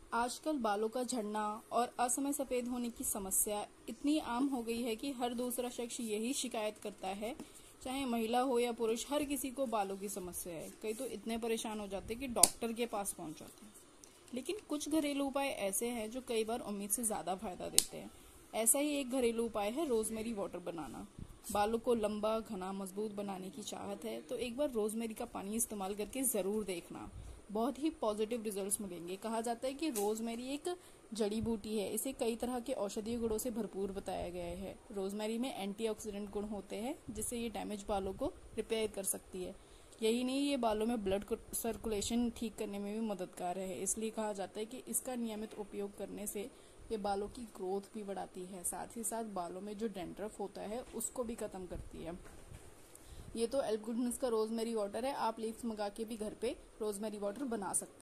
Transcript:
आजकल बालों का झड़ना और असमय सफेद होने की समस्या इतनी आम हो गई है कि हर दूसरा शख्स यही शिकायत करता है। चाहे महिला हो या पुरुष, हर किसी को बालों की समस्या है। कई तो इतने परेशान हो जाते हैं कि डॉक्टर के पास पहुंच जाते हैं। लेकिन कुछ घरेलू उपाय ऐसे हैं जो कई बार उम्मीद से ज्यादा फायदा देते हैं। ऐसा ही एक घरेलू उपाय है रोजमेरी वाटर बनाना। बालों को लंबा, घना, मजबूत बनाने की चाहत है तो एक बार रोजमेरी का पानी इस्तेमाल करके जरूर देखना। बहुत ही पॉजिटिव रिजल्ट्स मिलेंगे। कहा जाता है कि रोजमेरी एक जड़ी बूटी है। इसे कई तरह के औषधीय गुणों से भरपूर बताया गया है। रोजमेरी में एंटीऑक्सीडेंट गुण होते हैं जिससे ये डैमेज बालों को रिपेयर कर सकती है। यही नहीं, ये बालों में ब्लड सर्कुलेशन ठीक करने में भी मददगार है। इसलिए कहा जाता है कि इसका नियमित उपयोग करने से ये बालों की ग्रोथ भी बढ़ाती है। साथ ही साथ बालों में जो डैंड्रफ होता है उसको भी खत्म करती है। ये तो एल्प गुडनेस का रोजमेरी वाटर है। आप लीव्स मंगा के भी घर पे रोजमेरी वाटर बना सकते हैं।